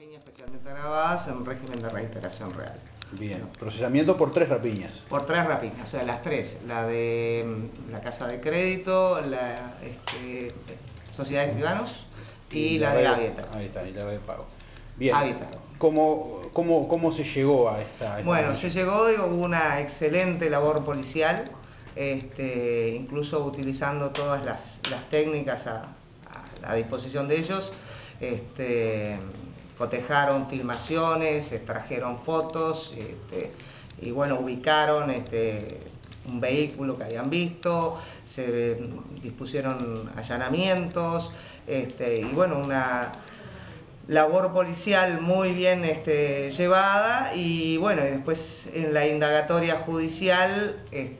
rapiñas especialmente agravadas en régimen de reiteración real. Bien, procesamiento por 3 rapiñas. Por 3 rapiñas, o sea, las 3, la de la casa de crédito, la sociedad de escribanos y la de Hábitat. Ahí está, y la de pago. Bien, Hábitat. ¿Cómo se llegó a esta Bueno, se llegó, digo, hubo una excelente labor policial, incluso utilizando todas las técnicas a disposición de ellos. Cotejaron filmaciones, extrajeron fotos, y bueno, ubicaron un vehículo que habían visto, se dispusieron allanamientos, y bueno, una labor policial muy bien llevada. Y bueno, y después en la indagatoria judicial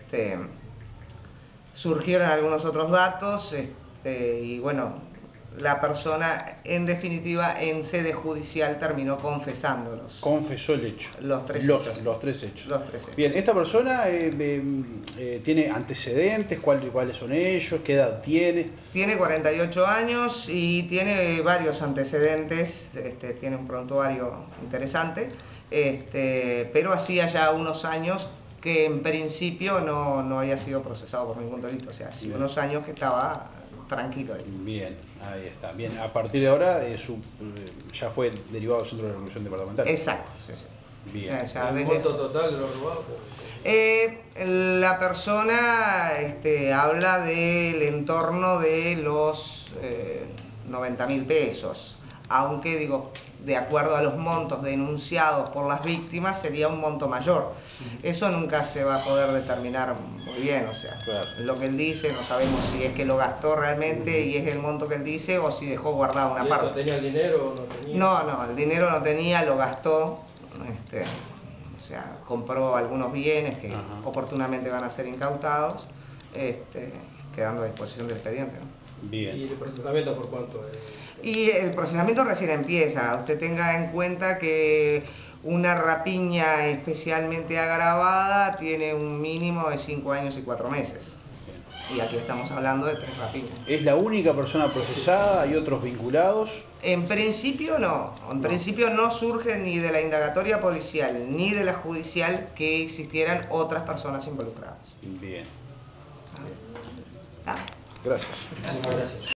surgieron algunos otros datos, y bueno, la persona en definitiva en sede judicial terminó confesándolos. Confesó el hecho. Los tres hechos. Los tres hechos. Los 3 hechos. Bien, esta persona tiene antecedentes, ¿cuáles son ellos? ¿Qué edad tiene? Tiene 48 años y tiene varios antecedentes, tiene un prontuario interesante, pero hacía ya unos años que en principio no había sido procesado por ningún delito, o sea, hacía unos años que estaba tranquilo ahí. Bien, ahí está. Bien, a partir de ahora ya fue derivado del Centro de Resolución Departamental. Exacto, sí. Bien. O sea, ¿El monto total de lo robado? La persona habla del entorno de los 90.000 pesos, aunque digo, de acuerdo a los montos denunciados por las víctimas sería un monto mayor. Eso nunca se va a poder determinar muy bien, o sea, claro, lo que él dice no sabemos si es que lo gastó realmente y es el monto que él dice, o si dejó guardada una parte. ¿Tenía el dinero o no tenía? No, el dinero no tenía, lo gastó. O sea, compró algunos bienes que oportunamente van a ser incautados, quedando a disposición del expediente, ¿no? Bien. ¿Y el procesamiento por cuánto? Y el procesamiento recién empieza. Usted tenga en cuenta que una rapiña especialmente agravada tiene un mínimo de 5 años y 4 meses. Y aquí estamos hablando de 3 rapiñas. ¿Es la única persona procesada? ¿Hay otros vinculados? En principio no. En principio no surge ni de la indagatoria policial ni de la judicial que existieran otras personas involucradas. Bien. Ah. Gracias. Muchas gracias.